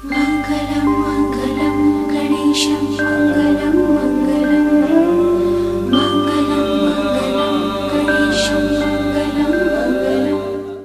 मंगलम मंगलम गणेशं मंगलम मंगलम मंगलम मंगलम गणेशं मंगलम मंगलम।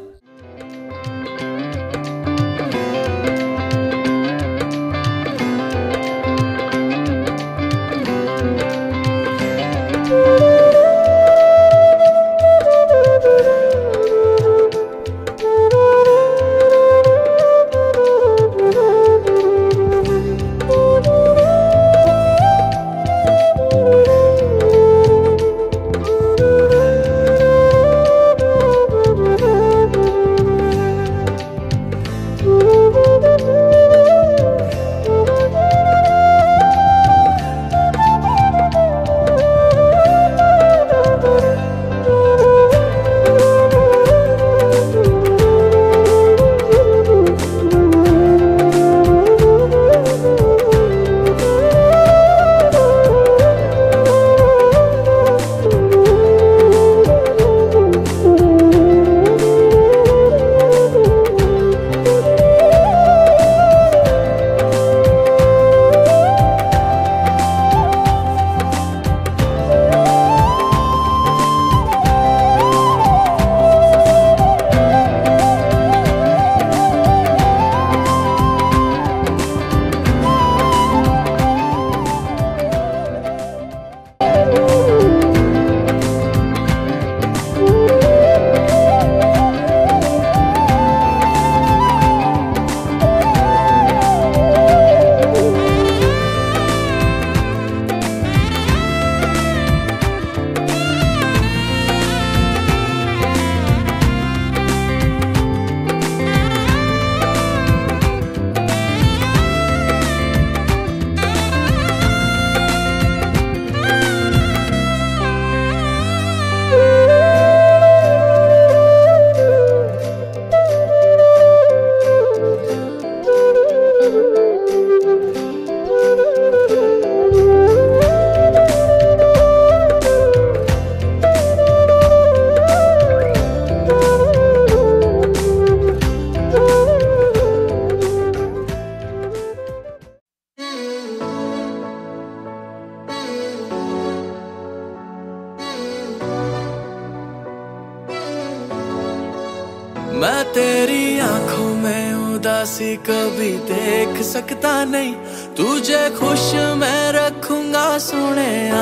मैं तेरी आंखों में उदासी कभी देख सकता नहीं, तुझे खुश मैं रखूंगा सोनिया।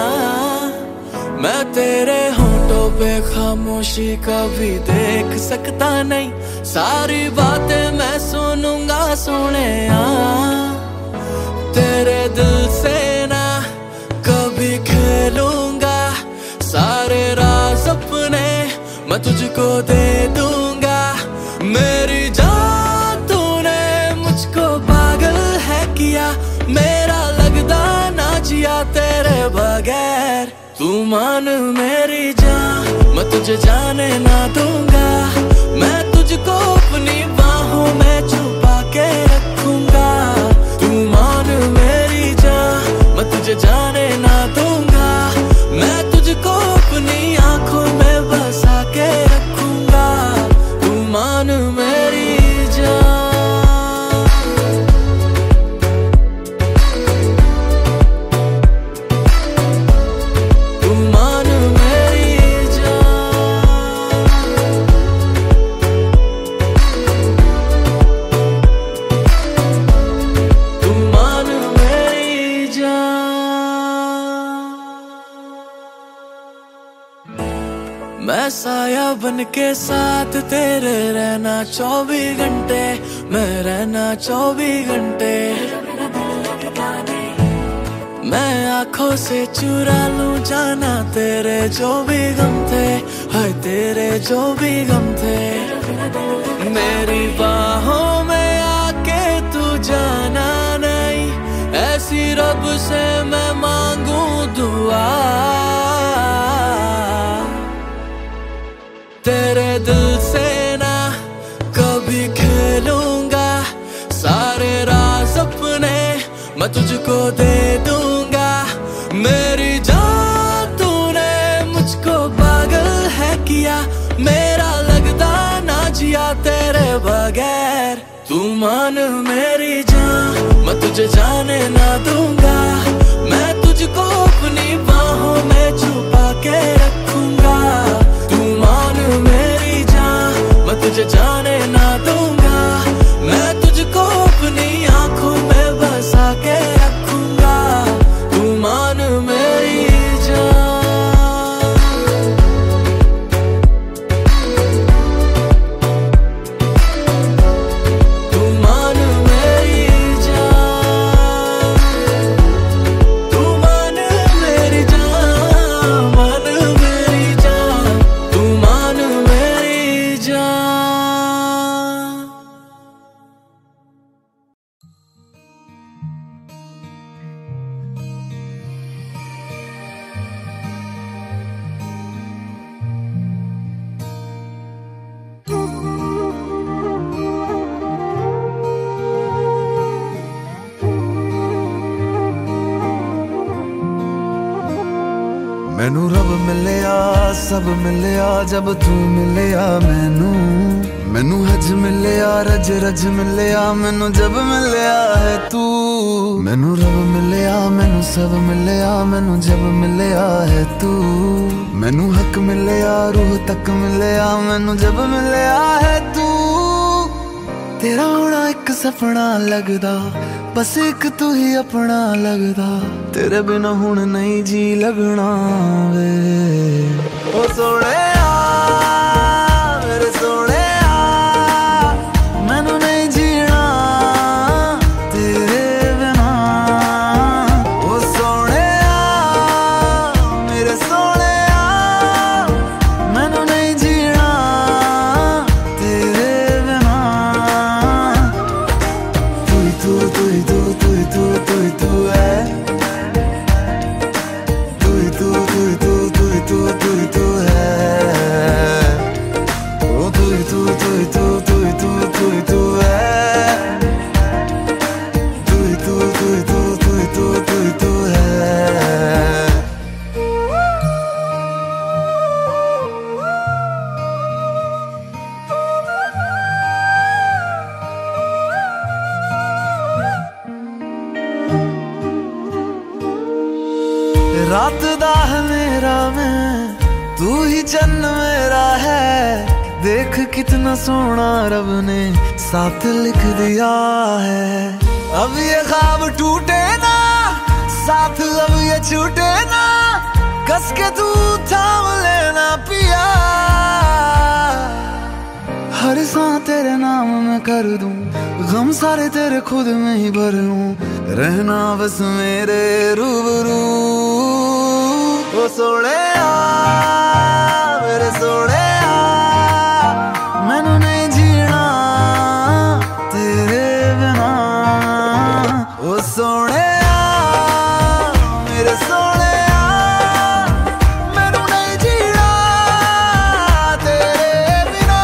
मैं तेरे होठों पे खामोशी कभी देख सकता नहीं, सारी बातें मैं सुनूंगा सोनिया। तेरे दिल से ना कभी खेलूंगा, सारे राज अपने मैं तुझको दे दूंगा। मेरी जान तूने मुझको पागल है किया, मेरा लगदा ना जिया तेरे बगैर। तू मान मेरी जान, मैं तुझे जाने ना दूंगा। मैं तुझको अपनी बाहों में छुपा के रखूंगा। तू मान मेरी जान, मैं तुझे जाने ना दूंगा। मैं तुझको अपनी आंखों में बसा के रखूंगा। तू मान मेरी जान। तू मान मेरी जान। तू मान मेरी जान। मैं साया बन के साथ तेरे रहना 24 घंटे, मैं रहना 24 घंटे। मैं आंखों से चुरा लूं जाना तेरे जो भी गम थे, हाय तेरे जो भी गम थे। मेरी बाहों में आके तू जाना नहीं, ऐसी रब से मैं मांगू दुआ। तेरे दिल से ना कभी खेलूंगा, सारे राज अपने मैं तुझको दे दूंगा। मेरी जान तूने मुझको पागल है किया, मेरा लगदा ना जिया तेरे बगैर। तू मान मेरी जान, मैं तुझे जाने ना दूंगा, मैं तुझको अपनी बाहों में छुपा के रखूंगा। तू मान मेरी जान, मैं तुझे जाने ना दूंगा, मैं तुझको अपनी आंखों में बसा के रखूंगा। तू मान मेरी जान, तू मान मेरी जान, तू मान मेरी जान, मान मेरी जान, तू मान मेरी जान। मैनू रब मिलिया सब मिलिया जब तू मिलिया मैनू, मैनू हज मिलिया रज रज मिलिया मैनू जब मिलिया है तू। मैनू रब मिलिया मैनू सब मिलिया मैनू जब मिलिया है तू। मैनू हक मिलिया रूह तक मिलिया मैनू जब मिलिया है तू। तेरा होना एक सपना लगदा, बस एक तू ही अपना लगदा, तेरे बिना हुण नहीं जी लगना वे। ओ सोहणिया मेरे सोहणिया, मैनू नहीं जीना तेरे बिना। ओ सोहणिया मेरे सोहणिया, मैनू नहीं जीना तेरे बिना। तू ही तू तू ही तू तू ही तू तू ही तू है, तू ही तू तू ही तू तू ही तू तू ही तू है। ओ तू ही तू तू ही तू तू ही तू तू ही तू है, तू ही तू तू ही तू तू ही तू तू ही तू है। रात दा मेरा मैं, तू ही चन्न मेरा है। देख कितना सोना रब ने साथ लिख दिया है। अब ये ख्वाब टूटे ना, साथ अब ये छूटे ना, कस के तू थाम लेना पिया। हर सांस तेरे नाम में कर दूं, गम सारे तेरे खुद में ही भर लूं, रहना बस मेरे रूबरू। ओ सोहणिया मेरे सोहणिया, मैनू नहीं जीना तेरे बिना। ओ सोहणिया मेरे सोहणिया, मैनू नहीं जीना तेरे बिना।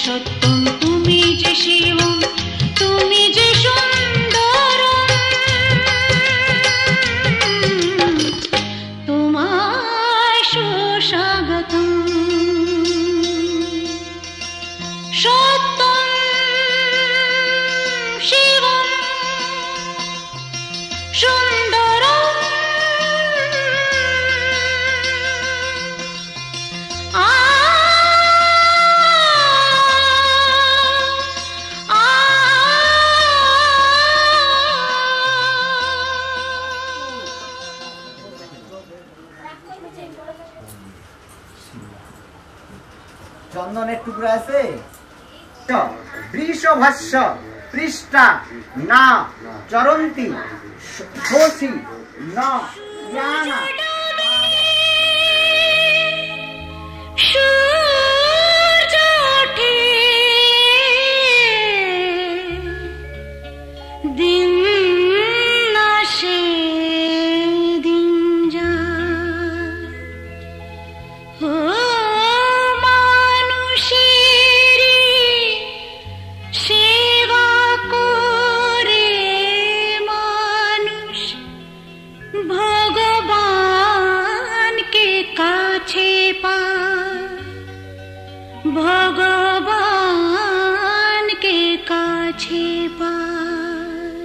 সত্যম তুমি যে শিবম তুমি যে সুন্দরম তোমায় সুস্বাগতম সত্যম শিবম সুন্দরম চন্দনের টুকরা আছে বৃষভাস্য পৃষ্ঠা না চরন্তি শোষি না ইয়ানা সূর্য ওঠে দিন আসে দিন যায় ও মানুষের সেবা করে মানুষ ভগবানকে কাছে পায় ভগবানকে কাছে পায়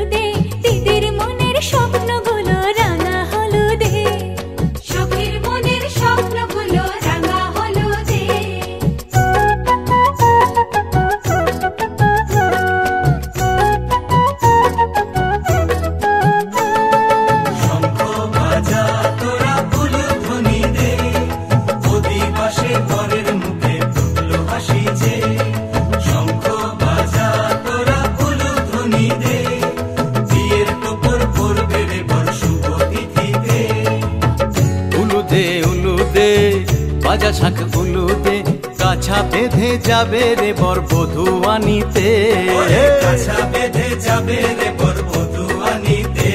স্বপ্নগুলো রাঙা হলুদে সখীর মনে দে উলু দে বাজা শাখ উলু দে কাছা বেঁধে যাবে রে বর বধূ আনিতে কাছা বেঁধে যাবে রে বর বধূ আনিতে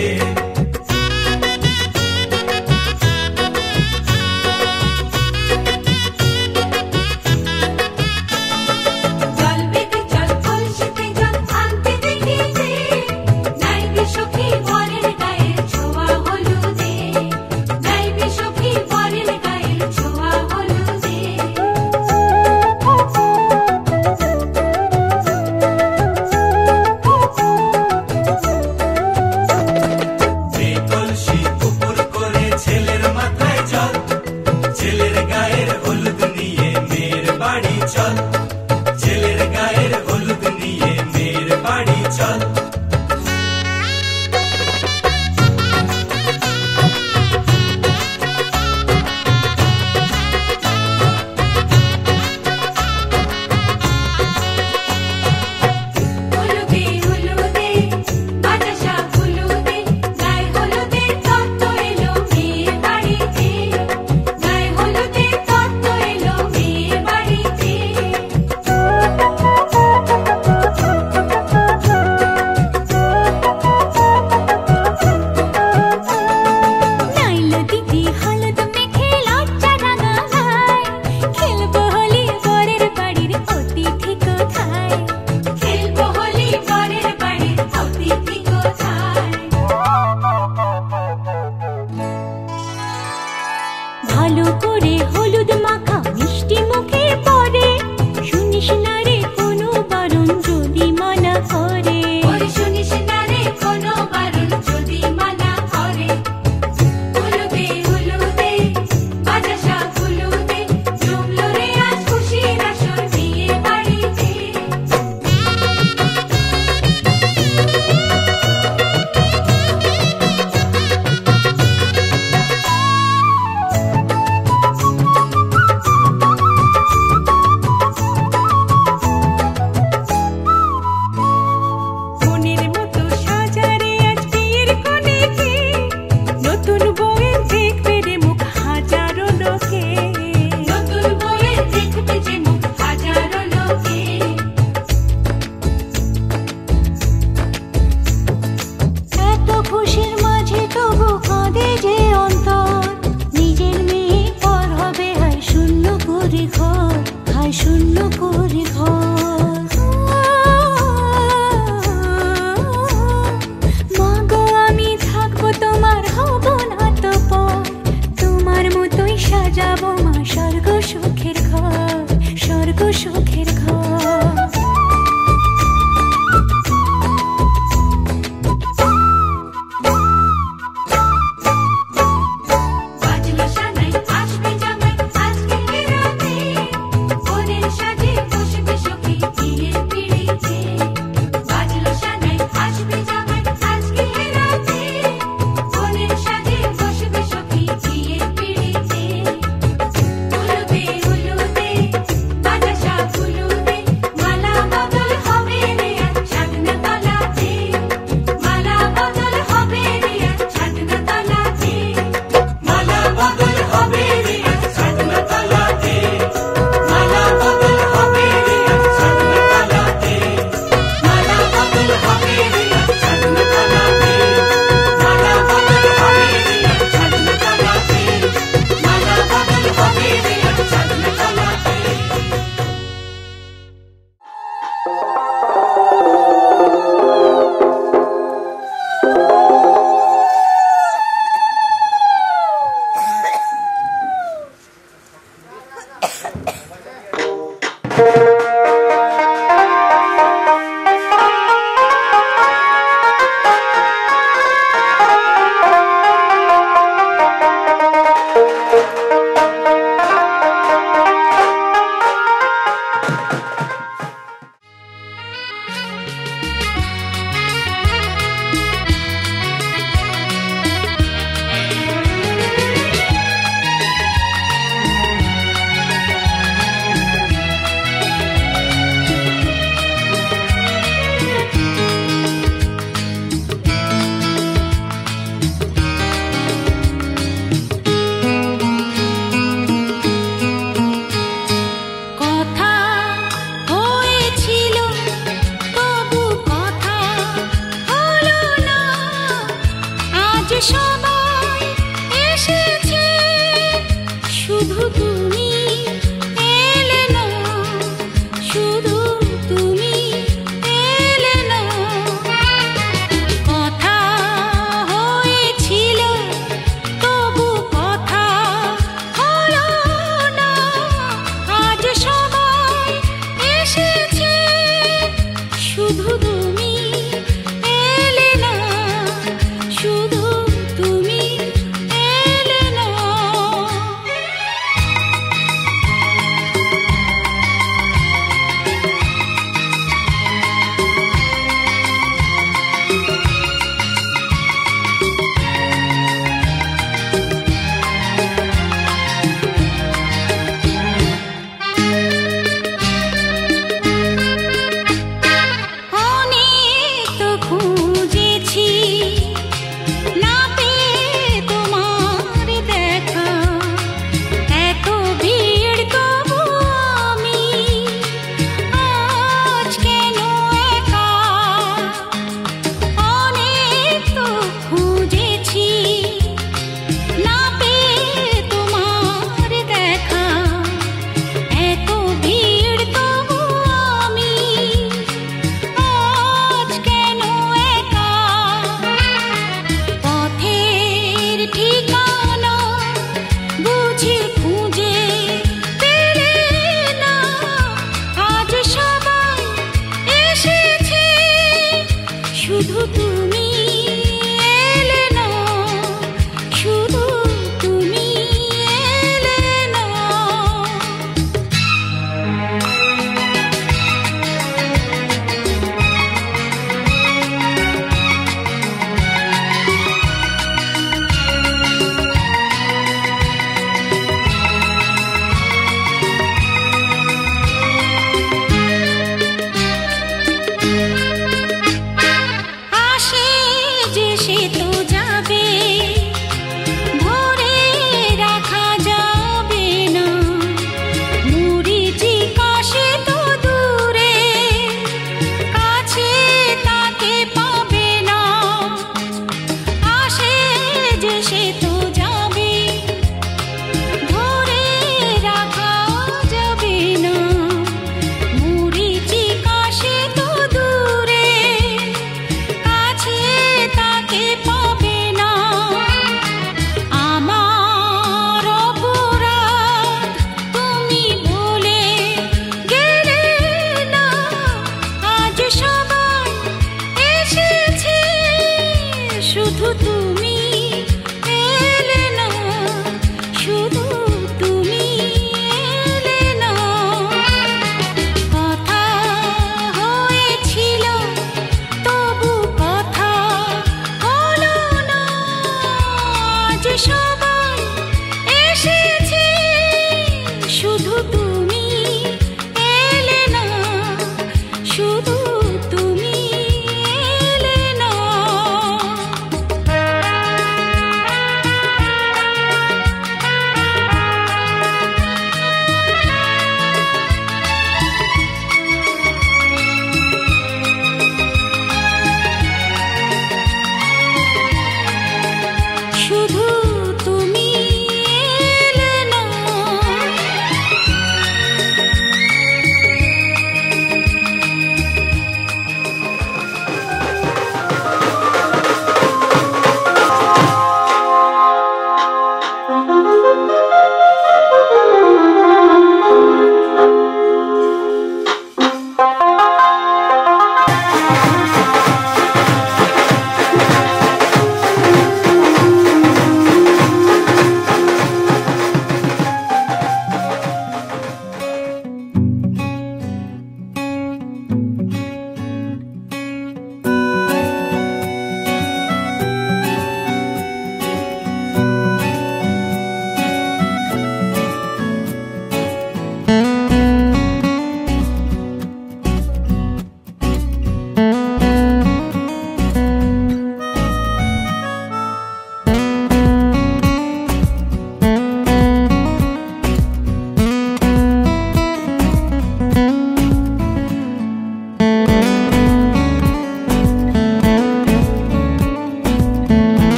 ভালো করে হলুদ মাখা মিষ্টি মুখে পড়ে শুনিস না রে কোনো বারণ যদি মানা করে শুনিস না রে কোনো বারণ যদি মানা করে হলুদে হলুদে বাজা শাখ হলুদে জমলো রে আজ খুশির আসর বিয়ে বাড়িতে সে